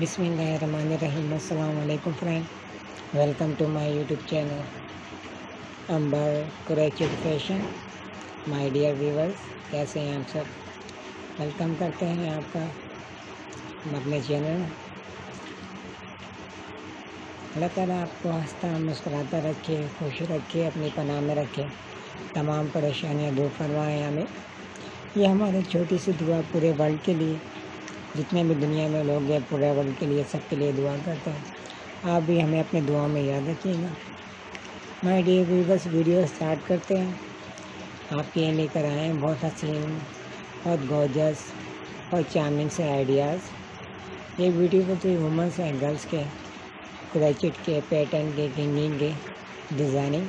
बिस्मिल्लाहिर्रहमानिर्रहीम। अस्सलाम वालेकुम friend, welcome to my YouTube channel Amber Qureshi fashion. My dear viewers, कैसे हैं आप सब? वेलकम करते हैं आपका अपने चैनल में। अल्लाह ताला आपको हंसता मुस्कुराता रखे, खुश रखे, अपनी पनाह में रखे, तमाम परेशानियां दूर फरमाए हमें। ये हमारी छोटी सी दुआ पूरे वर्ल्ड के लिए, जितने भी दुनिया में लोग हैं पूरे वर्ल्ड के लिए, सबके लिए दुआ करते हैं। आप भी हमें अपने दुआ में याद रखिएगा। My dear viewers, video start करते हैं। आपके लिए लेकर आए हैं बहुत हसीन, बहुत गॉर्जियस, बहुत चार्मिंग से आइडियाज़। ये वीडियो में तो वुमेंस हैं, गर्ल्स के क्रोचेट के पैटर्न के, किंगिंग के डिज़ाइनिंग,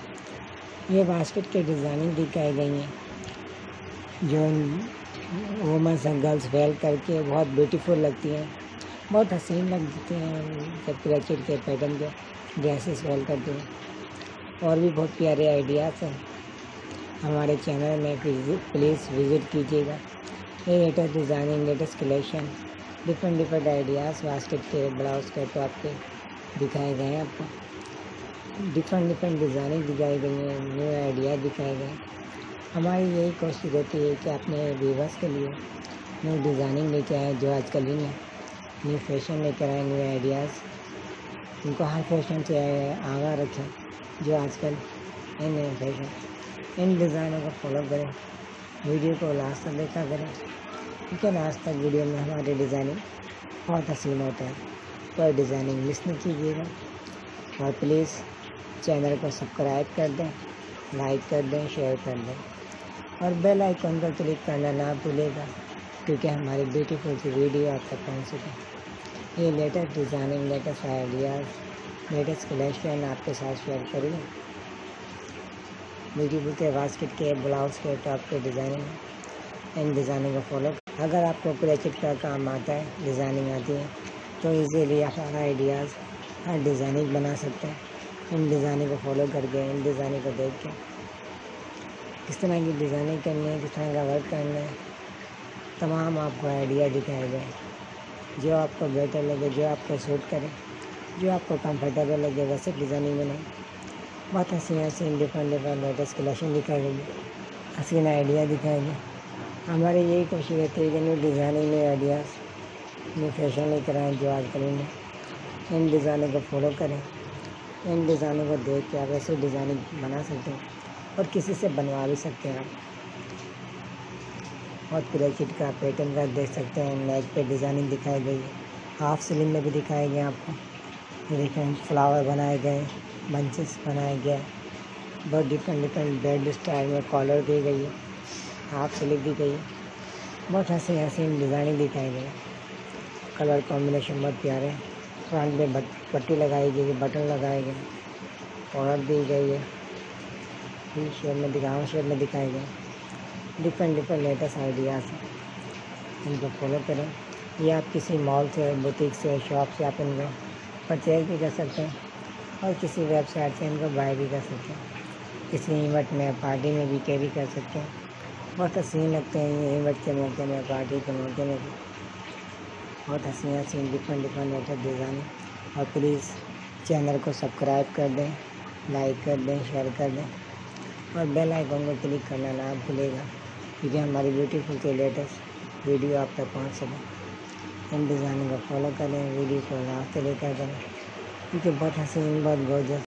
ये बास्केट के डिज़ाइनिंग दिखाई गई हैं जो वुमेंस एंड गर्ल्स वेयर करके बहुत ब्यूटीफुल लगती हैं, बहुत हसीन लगती हैं जब क्रोचेट के पैटर्न के ड्रेसेस वेयर करती हैं। और भी बहुत प्यारे आइडियाज़ हैं हमारे चैनल में, प्लीज़ विज़िट कीजिएगा। ये latest designing, latest collection, different ideas basket के, ब्लाउज के, टॉप के दिखाए गए हैं आपको। डिफरेंट डिज़ाइनिंग दिखाई गई हैं, न्यू आइडिया दिखाए गए हैं। हमारी यही कोशिश रहती है कि अपने व्यूवर्स के लिए न्यू डिज़ाइनिंग लेके आए, जो आजकल इन है, न्यू फैशन लेकर आए, न्यू आइडियाज़, उनको हर फैशन से आगाह रखें जो आजकल इन है फैशन। इन डिज़ाइनों को फॉलो करें, वीडियो को लास्ट तक देखा करें, क्योंकि लास्ट तक वीडियो में हमारी डिज़ाइनिंग बहुत हसीन होता है। कोई डिज़ाइनिंग मिस नहीं कीजिएगा। और प्लीज़ चैनल को सब्सक्राइब कर दें, लाइक कर दें, शेयर कर दें और बेल आइकन पर क्लिक करना ना भूलिएगा, क्योंकि हमारी ब्यूटीफुल सी वीडियो आप तक पहुँच सके। ये latest designing, latest ideas, latest collection आपके साथ शेयर करिए। ब्यूटीफुल के बास्केट के, ब्लाउज के, टॉप के डिज़ाइनिंग, इन डिज़ाइनिंग को फॉलो। अगर आपको क्रोचेट का काम आता है, डिज़ाइनिंग आती है, तो इजीली आप हर आइडियाज़, हर डिज़ाइनिंग बना सकते हैं। इन डिज़ाइनिंग को फॉलो करके, इन डिज़ाइनिंग को देख के किस तरह की डिज़ाइनिंग करनी है, किस तरह का वर्क करना है, तमाम आपको आइडिया दिखाए गए, जो आपको बेटर लगे, जो आपको सूट करे, जो आपको कंफर्टेबल लगे, वैसे डिज़ाइनिंग बनाए। बहुत हसीन डिफरेंट लेटेस्ट कलेक्शन दिखाई गई है, हसीन आइडिया दिखाए गए। हमारी यही कोशिश रहती है कि new designing, new ideas, new fashion लेकर आएँ जो आजकल इन डिज़ाइनों को फॉलो करें। इन डिज़ाइनों को देख के आप ऐसे डिज़ाइनिंग बना सकते हैं और किसी से बनवा भी सकते हैं आप। और क्रोचेट का पैटर्न का देख सकते हैं, नेक पे डिज़ाइनिंग दिखाई गई है, हाफ स्लीव में भी दिखाए गए आपको। ये देखें, फ्लावर बनाए गए, बंचेस बनाए गए, बहुत डिफरेंट बेड स्टाइल में कॉलर दी गई है, हाफ स्लीव दी गई है, बहुत हसीन डिज़ाइनिंग दिखाई गई है। कलर कॉम्बिनेशन बहुत प्यारे हैं। फ्रंट में पट्टी लगाई गई है, बटन लगाए गए, कॉलर दी गई है, शेप में राउंड शेप में दिखाए गए। डिफरेंट लेटेस्ट आइडियाज़ हैं, इनको फॉलो करें। ये आप किसी मॉल से, बुटीक से, शॉप से आप इनको परचेज भी कर सकते हैं और किसी वेबसाइट से इनको बाय भी कर सकते हैं। किसी इवेंट में, पार्टी में भी कैरी कर सकते हैं। बहुत हसीन लगते हैं ये इवेंट के मौके में, पार्टी के मौके में भी। बहुत हसीन डिफरेंट लेटेस्ट डिज़ाइन। और प्लीज़ चैनल को सब्सक्राइब कर दें, लाइक कर दें, शेयर कर दें और बेल आइकन को क्लिक करना ना भूलेगा, क्योंकि हमारी ब्यूटीफुल के लेटेस्ट वीडियो आप तक पहुंच सके। इन डिज़ाइनिंग को फॉलो करें, वीडियो को लास्ट तक लेकर करें, क्योंकि बहुत हसीन, बहुत गॉर्जियस